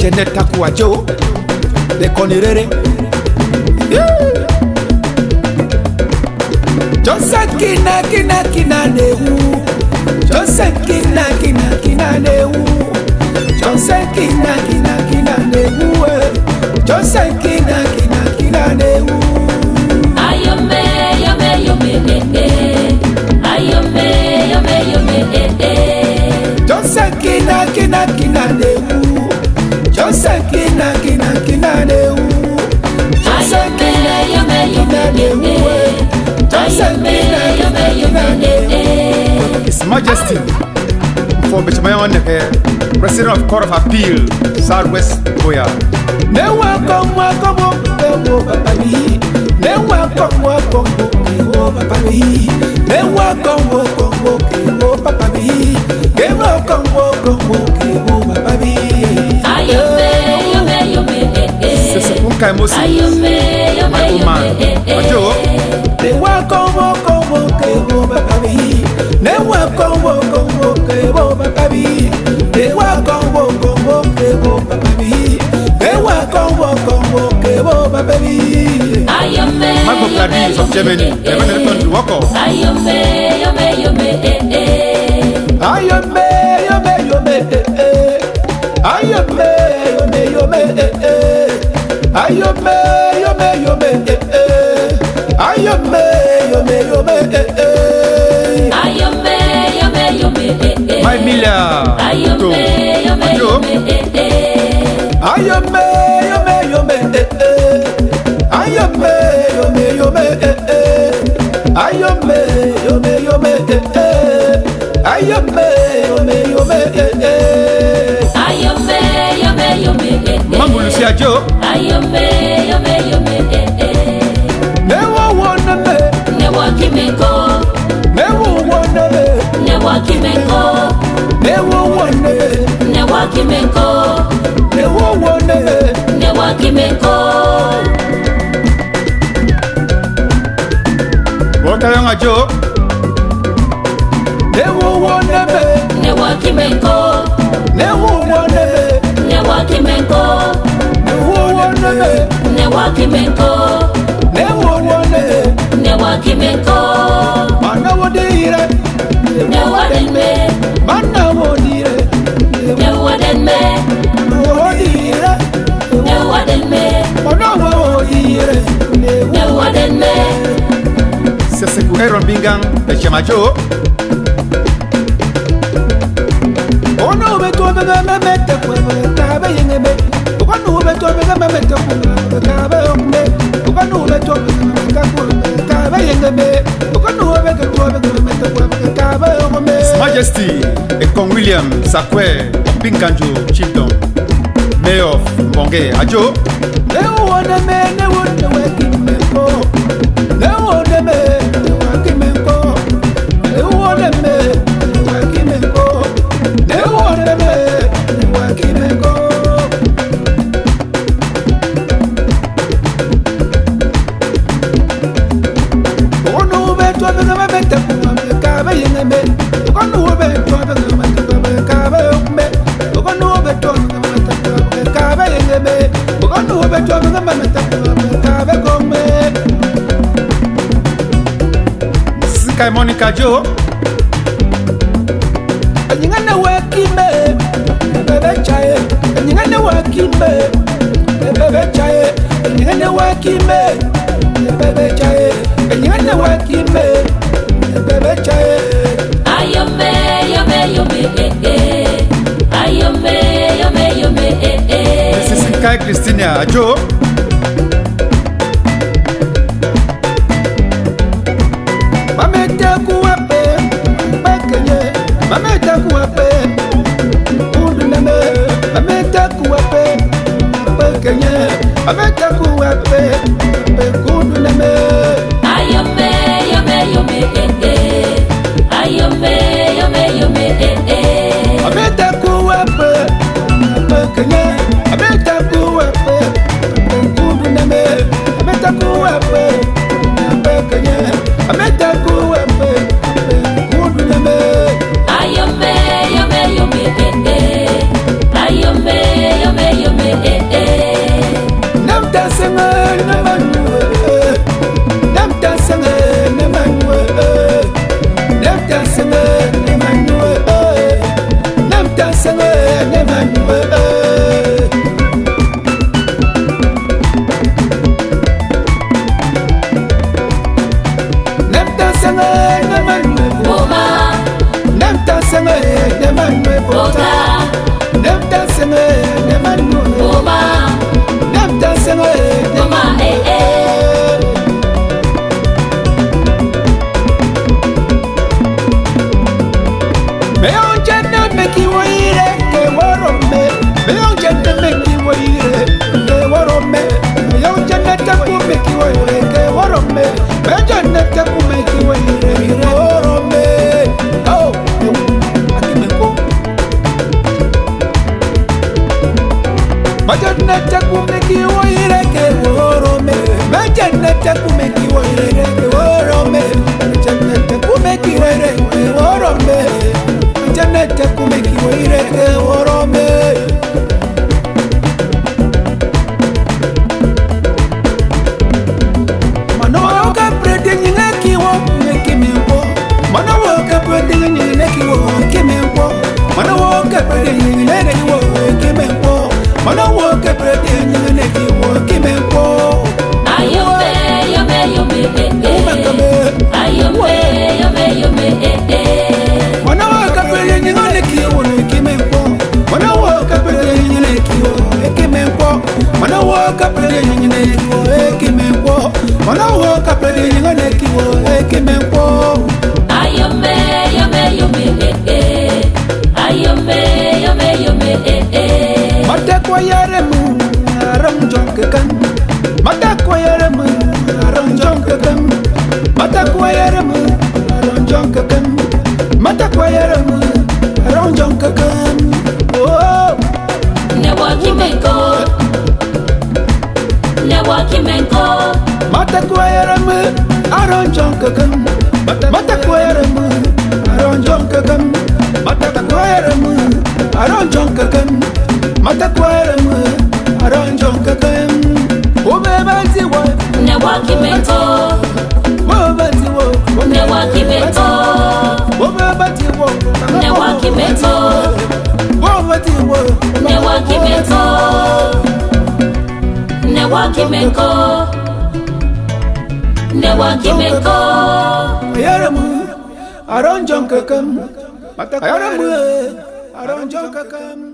Janet Takuajo, the Conirere. Joseph Kina Kina Kina Nehu, Joseph Kina Kina Kina Nehu, Joseph Kina Kina Kina Nehu, Joseph Kina Kina Kina Nehu. Ayome, yome, yome, ayome, yome, yome, Joseph Kina Kina Kina Nehu, Joseph Kina Kina Kina Nehu, Joseph Kina Kina Kina Nehu, Joseph Kina Kina Kina Nehu. His Majesty for Bichamayan, President of Court of Appeal, Southwest Goya. Ne welcome, welcome, baby. Ne welcome, welcome, baby. Ne welcome, welcome, baby. Ne welcome, welcome, baby. Ayome, yome, yome, c'est un cas émotif. ayome, yome, yome, Ne welcome, welcome, baby. Ne welcome, welcome, baby. Ne welcome, welcome, baby. Ne welcome, welcome, baby. ayome, Michael Gladys of Germany, the American to walk off. ayome, yome, yome, Ayome, yome, yome, ayome, yome, yome, ayome, yome, yome, ayome, yome, yome, ayome, yome, yome, My Mila, ayome, yome, yome, ayome, yome, yome, ayome, yome, yome, ayome, yome, yome, ayome, yome, yome, ayome, yome, yome, Mambo Lucia Joe, ayome, yome, yome, never wanna me, newa kimeko, never wanna me, newa kimeko, never wanna me, newa kimeko, never wanna me, newa kimeko. What are you Joe? Never wanna me, Newa kimeko, never wanna me, newa kimeko, never wanna me, newa kimeko, never wanna me, newa kimeko, mana wodire, newa denme, mana wodire, newa denme, wodire, newa denme, mana wodire, newa denme. c'est ce que Aaron Bingang de Chamajo. Oh no, mais toi, me mette pour me taber, y me. Pourquoi nous, mais toi, me mette pour me taber, pourquoi nous, mais toi, me taber, y me. Pourquoi nous, avec toi, me mette pour me taber, His Majesty, et Kong William Sakwe, Binganjo, Chiefdom, Mayor of Mbonge, Ajo. Ne wanna me, ne wanna working me for. Ne wanna me, ne working me for. Ne wanna me, ne working me for. Ne wanna me, ne working me for. Oh no, but what the government of the Kabe in the bed. Oh no, but what the government of the Kabe of me. Oh no, but what the government of the Kabe in the bed. Oh no, but what the government of the Kabe of me. Sky Monica Joe. And you know what Kim, baby child. And you know what Kim, baby child. And you know what Kim, baby child. And you know what Kim, baby child. Ayome, yome, yome, ayome, yome, yome, This is Sky Christina Joe. Mameta kuwape, bakenye. Mameta kuwape, unduname. Mameta kuwape, bakenye. Mameta kuwape, bekunduname. ayome, yome, yome, ayome, yome, yome, Mameta kuwape, bakenye. Mameta kuwape, bekunduname. Mameta kuwape, bakenye. Mameta kuwape, bekunduname. ayome, yome, yome, ayome, yome, yome. ire ke orome mano ka prede nyinga kiwo nekimempo mano ka prede nyinga nekiwo kimempo mano ka prede nyinga nekiwo kimempo mano ka prede nyinga nekiwo kimempo ayombe yombe yombe ayombe yombe yombe mano ka prede nyinga nekiwo kimempo mano ka prede nyinga nekiwo kimempo mano ka prede nyinga nekiwo kimempo mano ka prede nyinga nekiwo kimempo ayombe yombe yombe ayombe yombe yombe mata koyaremu aram jonkakan mata koyaremu aram jonkakan mata koyaremu aram jonkakan mata koyaremu aram jonkakan oh ne wakimenko mata koyaremu aram jonkakan mata koyaremu aram jonkakan mata koyaremu aram jonkakan mata koyaremu aram jonkakan o bebanti wo ne wakimenko o bebanti wo ne wakimenko o bebanti wo ne wakimenko o bebanti wo ne wakimenko ne wakimenko ne wakimenko ayaremu aram jonkakan mata koyaremu aram jonkakan